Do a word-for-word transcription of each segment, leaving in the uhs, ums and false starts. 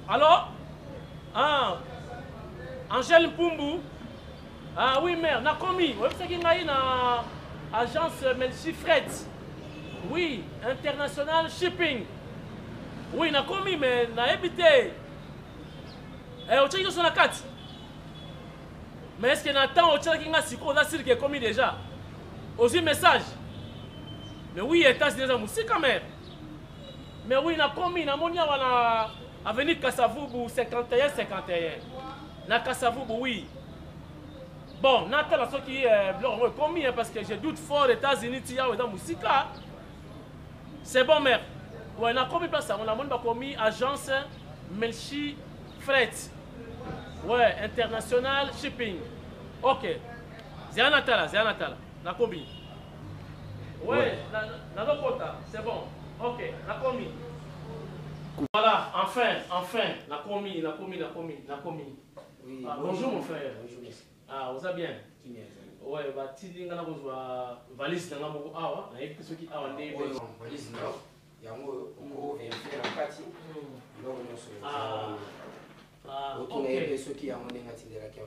Alors? Ah, Angèle Mpumbu. Ah oui, mère, n'a commis. Vous savez qu'il y a une agence Melchi Fret. Oui, International Shipping. Oui, n'a commis, mais n'a habité. Eh, au Tchèque, sur la carte. Mais est-ce qu'il y a un temps au Tchèque qui a si qui est commis déjà? Aussi message. Mais oui, États-Unis, c'est quand même. Mais oui, n'a commis, n'a monia wana avenue Kasavubu cinquante et un cinquante et un. Na Kasavubu, oui. Bon, Nathan, ce qui est commis, parce que je doute fort aux États-Unis, il y a dans Moussika. C'est bon, mère. Ouais, on a commis place, on a même commis agence Melchi Fret. Ouais, International Shipping. Ok. C'est un Natala, c'est un Natala. On a commis. Ouais, dans le côté, c'est bon. Ok, on a commis. Voilà, enfin, enfin, on a commis, on a commis, on a commis, on a commis. Oui, ah, bonjour, bonjour mon frère. Bonjour, merci. Ah, vous allez bien? Ouais, bah, tu dis que vous avez valise dans la maison. Ah, ouais, il y a ceux qui ont des valise. Il y a un mot qui est fait en partie. Ah, ah, ok. Ceux qui ont des de la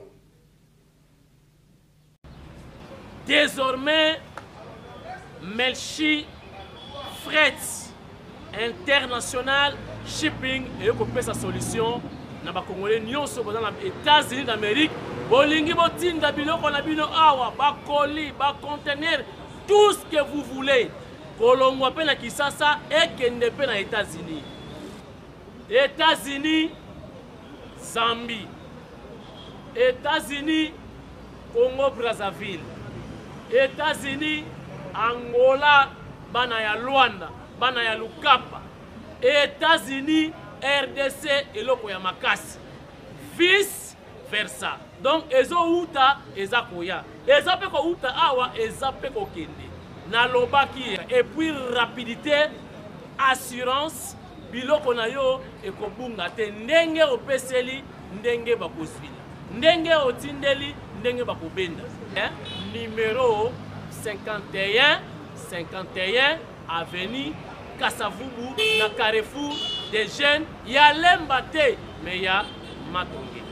désormais, Melchi Fret International Shipping et il sa solution. Dans les Congolais, nous sommes dans les États-Unis d'Amérique. Bolingi botinda biloko na bino awa, ba colis, ba conteneur, tout ce que vous voulez. Kolongo pe na Kisasa et kende pe na États-Unis. États-Unis, Zambie. États-Unis, Congo Brazzaville. États-Unis, Angola, bana ya Luanda, bana ya Lukapa. États-Unis, R D C et loko ya makasi. Vice versa. Donc, ezo uta, eza koya. Eza pe ko uta awa, eza pe ko kende. Na lobaki. Et puis, rapidité, assurance, biloko na yo, et ko bunga te. Ndenge opeseli, ndenge bakozwila. Ndenge otindeli, ndenge bakobenda. Eh? Numéro cinquante et un, cinquante et un, avenue Kasavubu, na Carrefour des jeunes. Ya lembate, mais ya matonge.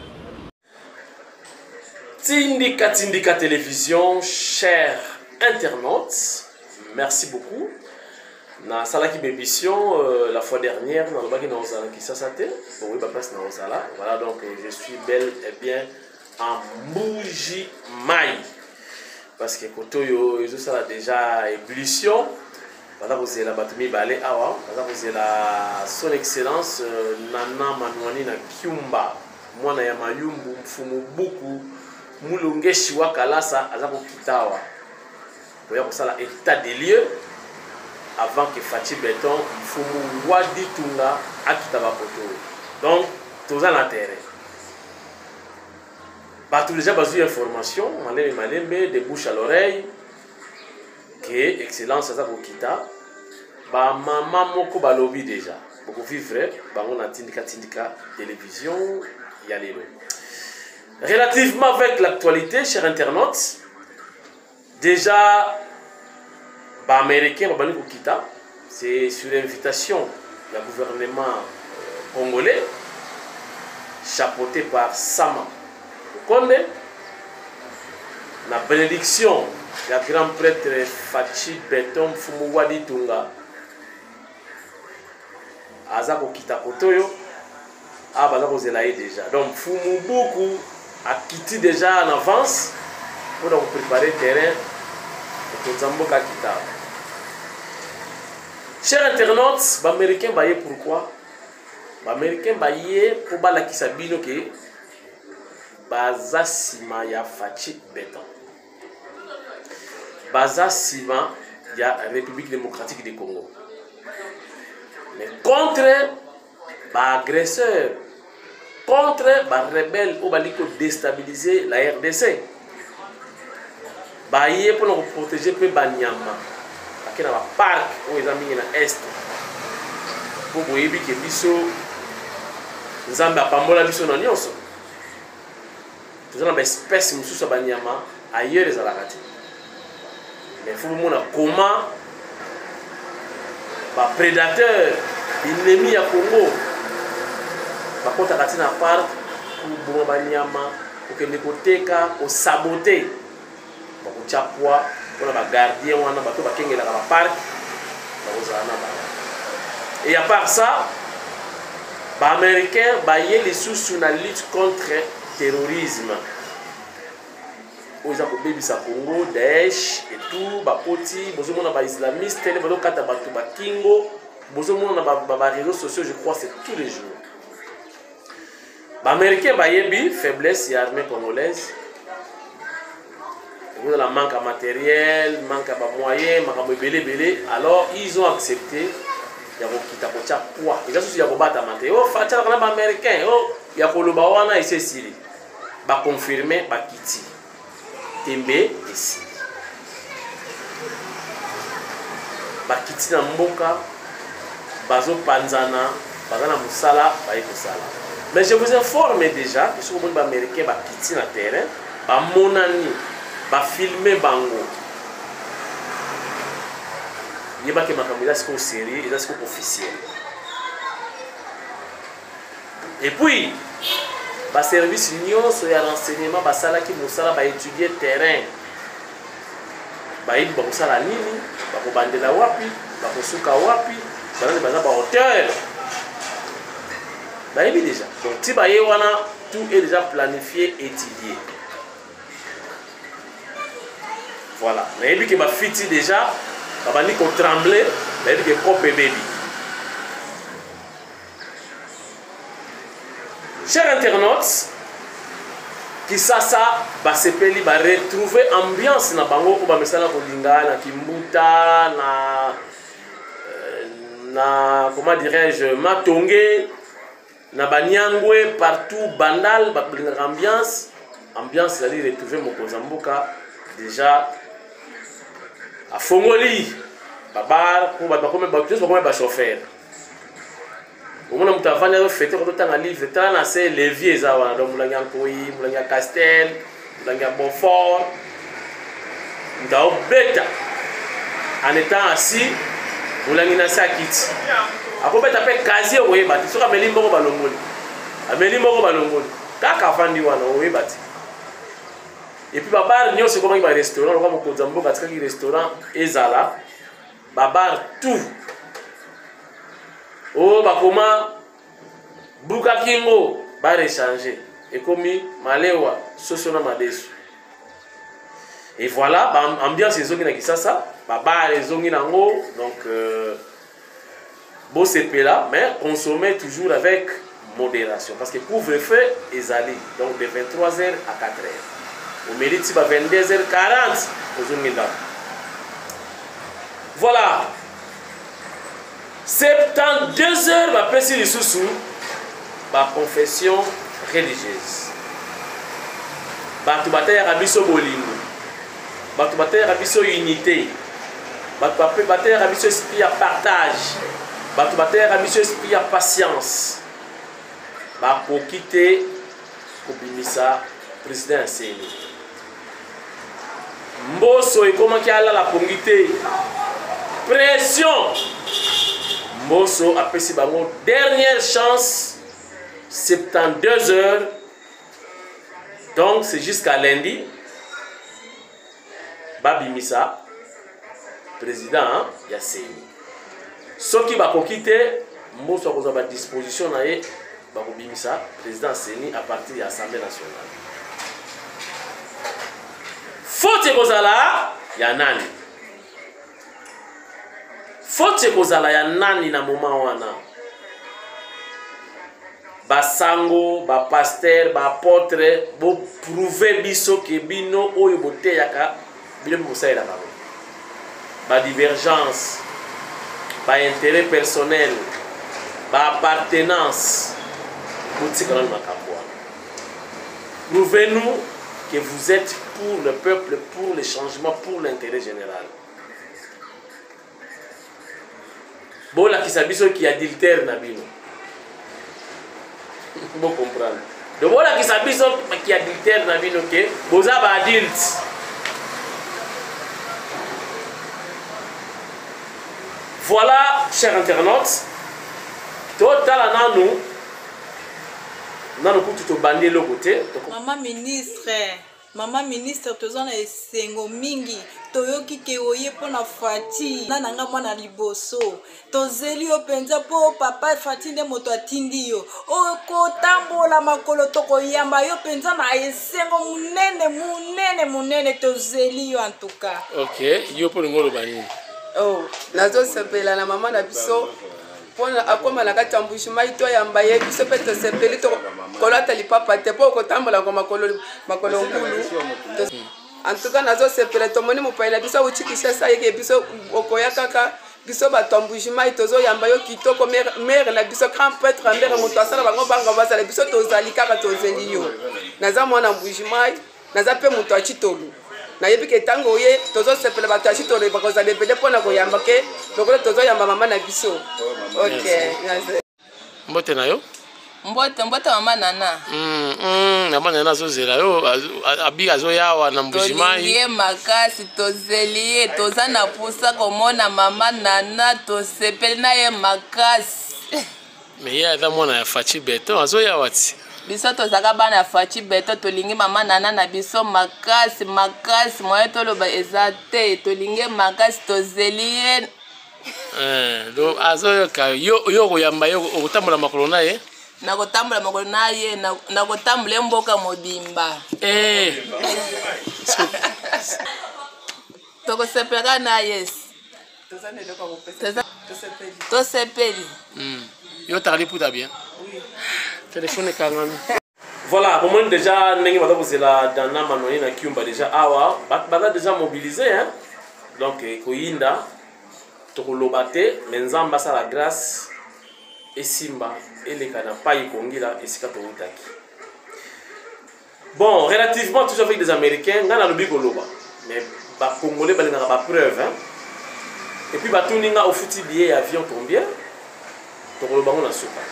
Tindika Tindika Télévision, chers internautes, merci beaucoup. Na salaki bémission euh, la fois dernière, dans le bac dans Ozala qui s'assate. Bon oui, bah passe dans Ozala. Voilà donc je suis bel et bien en Mbuji Mai. Parce que Kotoyo, ils ont déjà ébullition. Voilà, vous avez la Batumi Balé Awa. Voilà, vous avez la son excellence euh, Nana Manouani na Kiumba. Moi na Yamayumbu Mfumu Buku. Mulunge Shiwa Kalasa Azako Kitawa. Vous voyez ça l'état des lieux avant que Fatih Béton Mfumu Wadi Tunga Akitaba Koto. Donc, tout ça l'intérêt. Bah, tout déjà besoin d'informations, Malembe Malembe, de bouche à l'oreille, que excellence Azako Kita. Bah, maman Moko Balobi déjà. Beaucoup vivre, bah, on a Tindika Tindika Télévision, y a les deux. Relativement avec l'actualité, chers internautes, déjà, bah, américain, bah, Kita, c'est sur l'invitation du gouvernement congolais, chapeauté par Sama Konde, la bénédiction du grand prêtre Fatih Béton Fumuwadi Tunga, Azako Kita Kotoyo, ah, bah, là, vous êtes déjà. Donc, Fumu beaucoup a quitté déjà en avance pour donc préparer le terrain pour Zamboka Kita. Chers internautes, les Américains baillent pourquoi? Les Américains baillent pour bala qui sabino que Baza Sima ya Fatih Béton. Baza Sima ya République démocratique du Congo. Mais contre les agresseurs, contre les rebelles qui ont déstabilisé la R D C. Baye pour nous protéger les Banyama. Qui est dans le parc où ils ont mis dans l'Est. Pour que les biso Nzamba Pambola biso na nyonso. Nous avons une espèce de Banyama ailleurs les Alakati. Mais il faut voir comment les prédateurs, les ennemis à Congo, bakota kati na parc kuboma banyama okende koteka kosabote bakotia poids mpona bagardien wana bato bakengelaka baparc bakozala na bango. Et à part ça, les Américains baillent les sous sur la lutte contre le terrorisme. Ils ont bébé sa Congo, Daesh et tout, Bakoti, Bozomo na ba islamiste, les Bado Kata Batu Bakingo, Bozomo na ba réseaux sociaux, je crois, c'est tous les jours. Les Américains baillent faiblesse et armée congolaise. Ils ont la manque à matériel, manque à moyens, manque à belé belé. Alors ils ont accepté. Il y a des gens qui ont été battus. Il y a des gens qui ont été américains. Il y a des gens qui ont été Syrie. Ils ont confirmé Bakiti. Tembe et Syrie. Bakiti na mboka. Bazo Panzana. Bazana Moussala. Baye Moussala. Mais je vous informe déjà que si vous avez des américains Bakiti na terrain, Bamonani, Bafilme Bango. Il y a des gens qui sont sérieux et des gens qui sont officiels. Et puis, les services unions, les renseignements, les salles qui vont étudier le terrain. Ils vont étudier la ligne, ils vont étudier la wapi, ils vont souka wapi, ils vont étudier la hauteur. Ils vont déjà. Donc, si tout est déjà planifié et étudié. Voilà. Mais il y a des gens déjà. Babani ko trembler, mais il y a des baby. Chers internautes, qui ça ça, bah c'est peli, bah retrouver ambiance na bango ko ba mesala ko linga na Kimbuta na na comment dirais-je Matongé na Banyangwe partout Bandal ba linga ambiance, ambiance c'est-à-dire retrouver Mokozamboka déjà. À Fongoli, Babar, pour comme un chauffeur. Au moment où tu as fait un livre, tu as fait les vieux, tu as fait Castel, tu as fait Beaufort, tu as fait en étant assis, tu as fait Kit. Après, tu as fait Kazi, tu as fait Amélie Moro Balongoli. Amélie Moro Balongoli. Tu as fait et puis babar nyo c'est comment il va restaurant on va mon Kozambo parce qu'il restaurant ezala babar tout oh ba comment buka kingo ba échanger et comme malewa sosona madesu et voilà ba ambiance ezongi na Kisasa babar ezongi nango donc euh, beau c'est là mais consommer toujours avec modération parce que couvre-feu ezali donc de vingt-trois heures à quatre heures. Au mérite, c'est vingt-deux heures quarante. Voilà. soixante-douze heures, ma précise sous ma confession religieuse. Batu bataille rabiso bolingo. Batu bataille rabiso unité. Batu bataille rabiso esprit à partage. Batu bataille rabiso esprit à patience. Ba pour quitter Kobimisa président Seni. Mboso et comment qu'il a la pongité pression. Mboso a pris bango dernière chance soixante-douze heures. Donc c'est jusqu'à lundi. Babimisa président hein, Yasseni. Ce qui va quitter Mboso a à disposition na ye Babimisa président Seni à partir de l'Assemblée nationale. Faut kozala ya nani? Faut kozala ya nani na moment wana? Basango, ba pasteur, ba apôtre, bo prouver biso ke bino oyo bote yaka bino bosa ila ba. Ba divergence, ba intérêt personnel, ba appartenance. Botikana makambo. Prouvez-nous que vous êtes pour le peuple, pour les changements, pour l'intérêt général. Bon, la qui s'habille qui adultère Nabino. Vous comprendre. Donc, bon, la qui s'habille qui adultère Nabino, que vous avez adulte. Voilà, chers internautes, total à nous. na no kutu to bandé le côté. Maman ministre, maman ministre tozana esengo mingi. Toyoki ke oye pona Fati na nanga mwana liboso tozeli yo penza po papa Fati nde moto atindi yo o ko tambola makolo toko yamba yo penza na esengo munene munene munene tozeli yo en tout cas. OK, yo po ngolo bani. Oh, nazo sepela na mama na biso pona akoma na kati ambushima ito yamba ye biso pe to sepeli to kolata lipapa te po ko tambola ko makolo makolo ngulu. En tout cas, nazo sepele tomoni mupaila biso uchikisha sa yeke biso okoya kaka biso batombujima itozo yamba yo kitoko mère mère na biso grand prêtre mère moto asala bango banga basala biso tozali kaka tozeli yo naza mwana mbujima naza pe moto achitolu na yebi ke tango ye tozo sepele bato achitolu bakozala ebele pona ko yamba ke lokolo tozo yamba mama na biso. OK, mbote na yo mbote mbote mama nana mm mm mama nana zozela yo abi azo yawa na mbujima ye makasi tozeli toza na pusa komona mama nana tosepeli na ye makasi mais ye aza mwana ya Fati Beto azo yawa ti biso tozaka bana ya Fati Beto tolingi mama nana na biso makasi makasi moye toloba eza te tolingi makasi tozeli ye eh do azo yo ka yo yo koyamba yo otambola makolo na ye na kotambola makolo na ye na kotambola mboka mobimba eh toko sepela na yes tozane loko ko pesa to sepeli mm yo tali puta bien oui téléphone kangami voilà pour moi déjà ndenge bata kozela dana manoni na kiumba déjà awa bata déjà mobilisé hein donc koyinda tokoloba te mais nzamba sa la grâce esimba eleka na pai kongila esika tokutaki. Bon, relativement toujours avec des Américains, nga na lobi koloba mais ba congolais balingaka ba preuve hein. Et puis ba tuninga au futi billet avion combien tokoloba ngona suka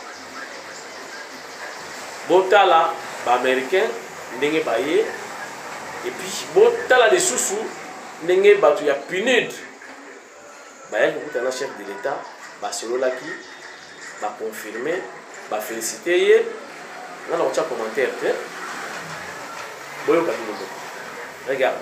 botala ba américain ndenge baye et puis botala les sous ndenge batu ya punid baye ko na chef de l'état ba sololaki ba confirmer ba féliciter ye ngana ko cha commentaire te boyo ka bino regarde.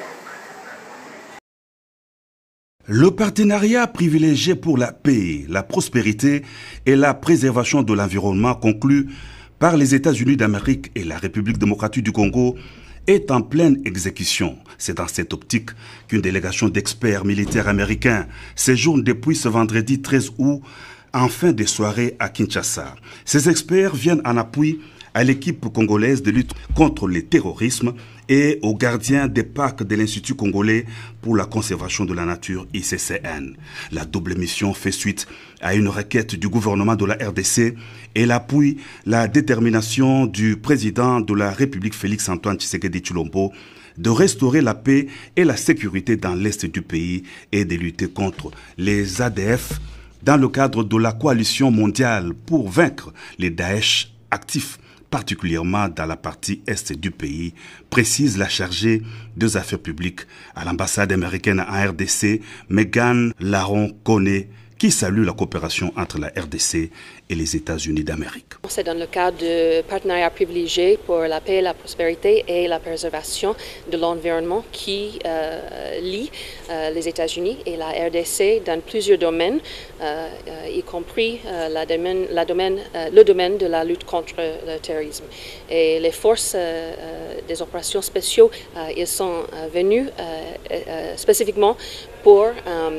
Le partenariat privilégié pour la paix, la prospérité et la préservation de l'environnement conclu par les États-Unis d'Amérique et la République démocratique du Congo est en pleine exécution. C'est dans cette optique qu'une délégation d'experts militaires américains séjourne depuis ce vendredi treize août en fin de soirée à Kinshasa. Ces experts viennent en appui à l'équipe congolaise de lutte contre le terrorisme et aux gardiens des parcs de l'Institut congolais pour la conservation de la nature I C C N. La double mission fait suite à une requête du gouvernement de la R D C et elle appuie la détermination du président de la République Félix-Antoine Tshisekedi Tshilombo de restaurer la paix et la sécurité dans l'est du pays et de lutter contre les A D F dans le cadre de la coalition mondiale pour vaincre les Daesh actifs, particulièrement dans la partie est du pays, précise la chargée des affaires publiques à l'ambassade américaine en R D C, Megan Laron-Koné, qui salue la coopération entre la R D C et les États-Unis d'Amérique. C'est dans le cadre de partenariat privilégié pour la paix, la prospérité et la préservation de l'environnement qui euh, lie euh, les États-Unis et la R D C dans plusieurs domaines, euh, euh, y compris euh, la domaine, la domaine, euh, le domaine de la lutte contre le terrorisme. Et les forces euh, des opérations spéciaux, euh, ils sont euh, venus euh, euh, spécifiquement pour euh, euh,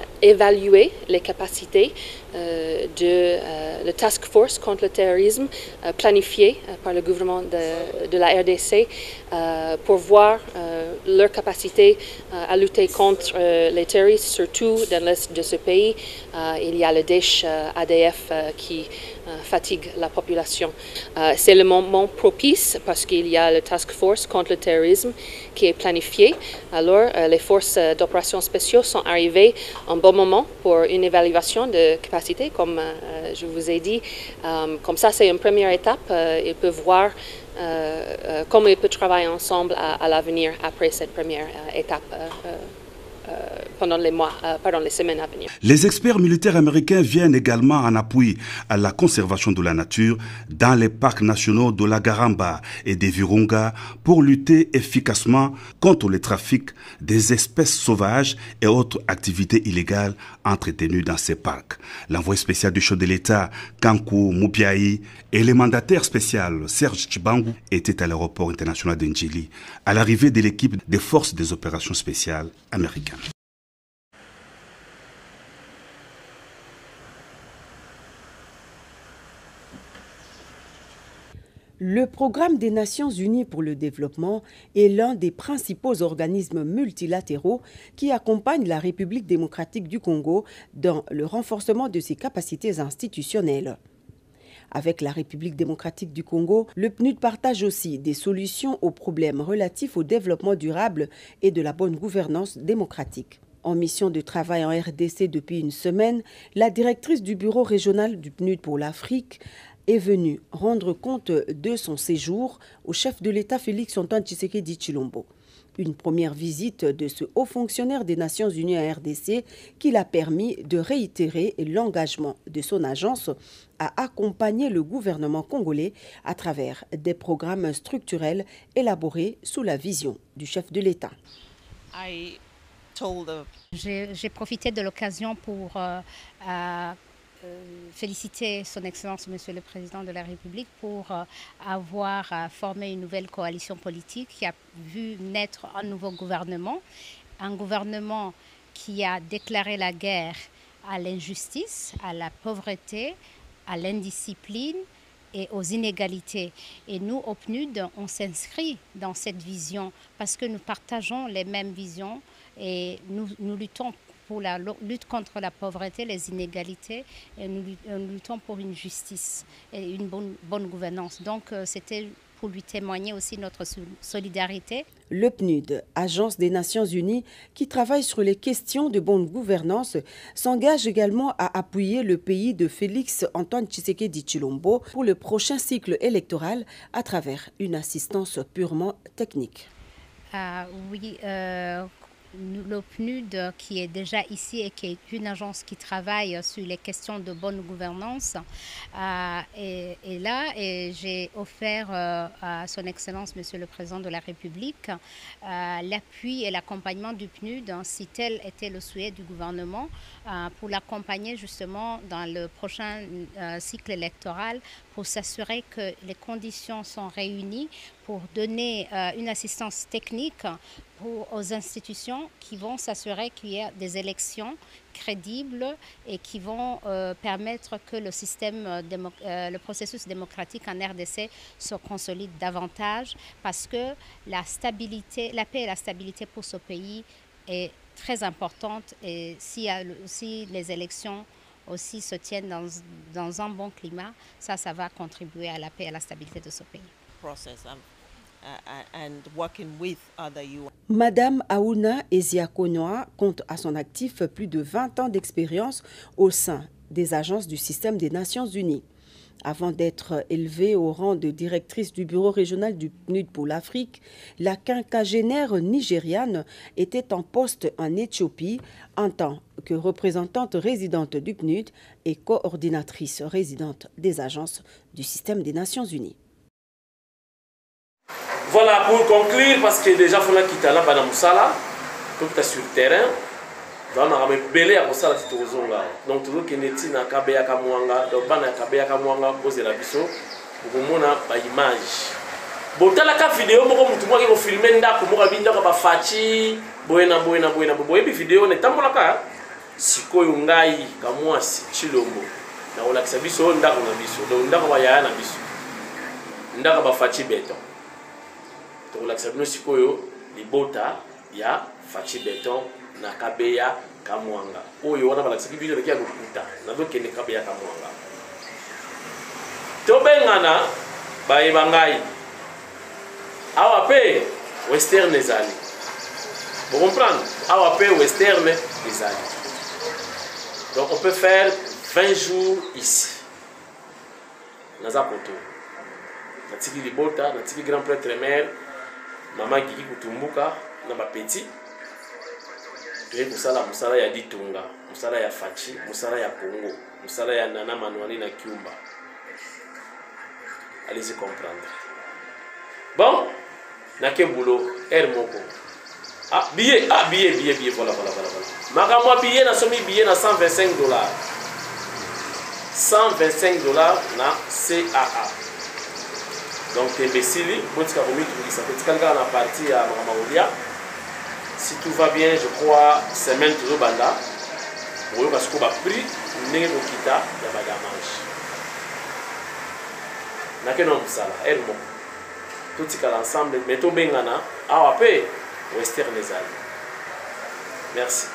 évaluer les capacités euh, de euh, la task force contre le terrorisme euh, planifiée euh, par le gouvernement de, de la R D C euh, pour voir euh, leur capacité euh, à lutter contre euh, les terroristes, surtout dans l'est de ce pays. Euh, il y a le Daesh euh, A D F euh, qui euh, fatigue la population. Euh, C'est le moment propice parce qu'il y a le task force contre le terrorisme qui est planifié. Alors euh, les forces euh, d'opération spéciaux sont arrivées en bon moment pour une évaluation de capacité, comme euh, je vous ai dit. Euh, comme ça, c'est une première étape. Euh, ils peuvent voir euh, euh, comment ils peuvent travailler ensemble à, à l'avenir après cette première euh, étape euh, euh, pendant les mois, euh, pardon, les semaines à venir. Les experts militaires américains viennent également en appui à la conservation de la nature dans les parcs nationaux de la Garamba et des Virunga pour lutter efficacement contre le trafic des espèces sauvages et autres activités illégales entretenues dans ces parcs. L'envoyé spécial du chef de l'État, Kankou Mubiaï, et le mandataire spécial, Serge Chibangu, étaient à l'aéroport international d'Ndjili à l'arrivée de l'équipe des forces des opérations spéciales américaines. Le Programme des Nations Unies pour le développement est l'un des principaux organismes multilatéraux qui accompagnent la République démocratique du Congo dans le renforcement de ses capacités institutionnelles. Avec la République démocratique du Congo, le P N U D partage aussi des solutions aux problèmes relatifs au développement durable et de la bonne gouvernance démocratique. En mission de travail en R D C depuis une semaine, la directrice du bureau régional du P N U D pour l'Afrique est venue rendre compte de son séjour au chef de l'État Félix-Antoine Tshisekedi Tshilombo. Une première visite de ce haut fonctionnaire des Nations Unies à R D C qui l'a permis de réitérer l'engagement de son agence à accompagner le gouvernement congolais à travers des programmes structurels élaborés sous la vision du chef de l'État. J'ai profité de l'occasion pour euh, euh, féliciter son Excellence Monsieur le Président de la République pour euh, avoir euh, formé une nouvelle coalition politique qui a vu naître un nouveau gouvernement, un gouvernement qui a déclaré la guerre à l'injustice, à la pauvreté, à l'indiscipline et aux inégalités. Et nous, au P N U D, on s'inscrit dans cette vision parce que nous partageons les mêmes visions et nous, nous luttons pour la lutte contre la pauvreté, les inégalités, et nous, nous luttons pour une justice et une bonne, bonne gouvernance. Donc, euh, c'était pour lui témoigner aussi notre solidarité. Le P N U D, agence des Nations Unies qui travaille sur les questions de bonne gouvernance, s'engage également à appuyer le pays de Félix-Antoine Tshisekedi Tshilombo pour le prochain cycle électoral à travers une assistance purement technique. Euh, oui, euh, le P N U D qui est déjà ici et qui est une agence qui travaille sur les questions de bonne gouvernance euh, est, est là et j'ai offert euh, à son Excellence Monsieur le Président de la République euh, l'appui et l'accompagnement du P N U D si tel était le souhait du gouvernement euh, pour l'accompagner justement dans le prochain euh, cycle électoral pour s'assurer que les conditions sont réunies pour donner euh, une assistance technique pour, aux institutions qui vont s'assurer qu'il y a des élections crédibles et qui vont euh, permettre que le système, euh, le processus démocratique en R D C se consolide davantage parce que la stabilité, la paix et la stabilité pour ce pays est très importante et si, si les élections aussi se tiennent dans, dans un bon climat, ça, ça va contribuer à la paix et à la stabilité de ce pays. Madame Aouna Eziakonoa compte à son actif plus de vingt ans d'expérience au sein des agences du système des Nations Unies. Avant d'être élevée au rang de directrice du bureau régional du P N U D pour l'Afrique, la quinquagénaire nigériane était en poste en Éthiopie en tant que représentante résidente du P N U D et coordinatrice résidente des agences du système des Nations Unies. Voilà, pour conclure, parce que déjà, il faut quitter là, dans Moussala, pour que sur le terrain, on a un belé à Moussala, donc tout le monde qui est na Kabeya Kamwanga, donc bana Kabeya Kamwanga, poser la biso, pour qu'on ait une image. Bon, dans la vidéo, je vais vous filmer, je vais vous filmer, Fachi, Boena, Boena, Boena, Boena, vidéo, n'est pas mon cas. Sikoyo ngai, Kamwasi, Tshilombo, na olakisa biso, ndako na biso, donc ndako waya na biso, ndako ba Fachi Beton. Tolakisa bino sikoyo libota ya Fachi Beton na Kabeya Kamwanga. Oyo wana balakisa bino reki ya kokuta na dokende Kabeya Kamwanga. Tobengana bayeba ngai. Awa pe western ezali. Vous comprenez? Awa pe western ezali. Donc on peut faire vingt jours ici. Naza poto. Natiki libota, natiki grand prêtre mère. Maman Gigi Kutumbuka, na ba petit. toye kosala mosala ya Ditunga, mosala ya Fachi, mosala ya Congo, mosala ya Nana Manwani na Kiumba. Allez-y comprendre. Bon, na ke boulot, air moko. Ah, billet, ah, billet, billet, billet, voilà, voilà, voilà, voilà. Makamwa billet, na somi billet na cent vingt-cinq dollars. cent vingt-cinq dollars na C A A. Donc, Tembesili, Botika Romi, ça fait quelqu'un dans la partie à Makamaudia. Si tout va bien, je crois, semaine toujours banda. Vous parce qu'on va pris, n'est au kita, il y a pas d'amage. N'a que non, ça là, elle bon. Tout ce qu'il ensemble, mais tout bien gana, ah ouais, western les alles. Merci.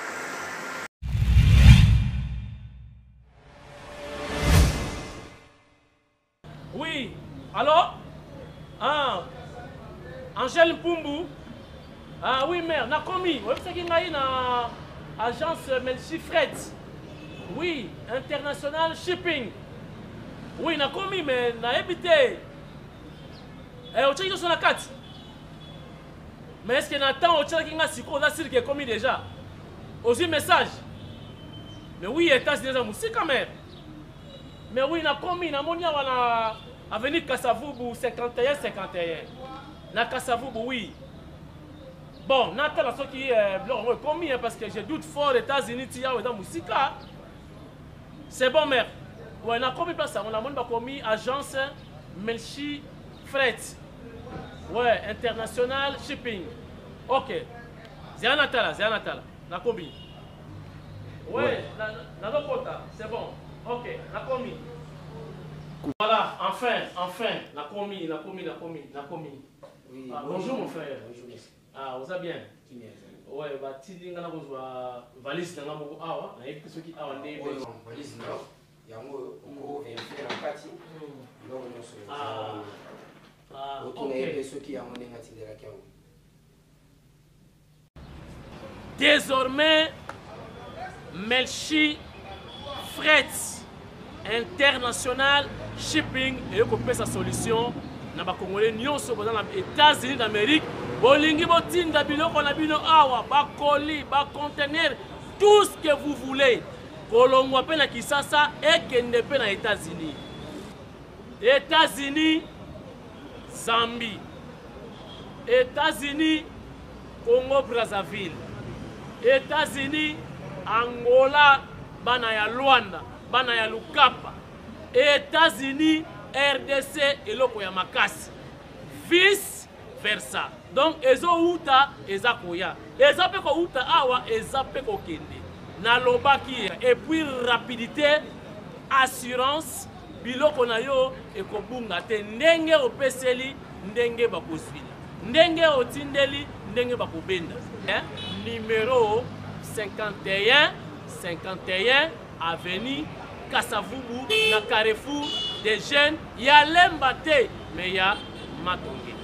Oui, alors, ah, Angèle Mpumbu, ah oui, mère, n'a commis, vous savez qu'il y a une agence Melchi Fret, oui, International Shipping, oui, n'a commis, mais n'a habité. Eh, au Tchèque, sur la carte. Mais est-ce qu'il y a un temps au Tchèque qui a si qui est commis déjà? Aussi, message. Mais oui, États-Unis, c'est quand même. Mais oui, n'a commis, n'a monia wana avenue Kassavubu cinquante et un cinquante et un. Na Kassavubu, oui. Bon, Nathan, ce qui est commis, parce que je doute fort aux États-Unis, il y a dans Moussika. C'est bon, mère. Ouais, on a commis place, on a même commis agence Melchi Fret. Ouais, International Shipping. Ok. C'est un Natala, c'est un Natala. On a commis. Ouais, dans le côté, c'est bon. Ok, on a commis. Voilà, enfin, enfin, on a commis, on a commis, on a commis, on a commis. Oui, ah, bonjour, bonjour mon frère. Bonjour, merci. Ah, vous allez bien? Qui bien? Ouais, bah, tu dis que vous avez valise dans la mou awa, na yeki soki awa ndé. Oui, valise non. Yango on vient faire en partie. Donc on se Ah. Ah, OK. Ceux qui ont des ngati de la Kiaou. Désormais, Melchi Fret International Shipping et que sa solution na ba Congolais nyonso dans les États-Unis d'Amérique. Bolingi botinda biloko na bino awa, ba colis, ba conteneur, tout ce que vous voulez. Kolongo pe na Kisasa et kende pe na États-Unis. États-Unis, Zambie. États-Unis, Congo Brazzaville. États-Unis, Angola, bana ya Luanda, bana ya Lukapa. États-Unis, R D C et loko ya makasi. Vice versa. Donc ezo uta eza koya. Eza pe ko uta awa eza pe ko kende. Na lobaki et puis rapidité, assurance, biloko na yo ekobunga te ndenge opeseli ndenge bakozwila. Ndenge otindeli ndenge bakobenda. Hein? Numéro cinquante et un cinquante et un avenue Kassavubu na Carrefour des jeunes. Ya lemba te mais ya matonge.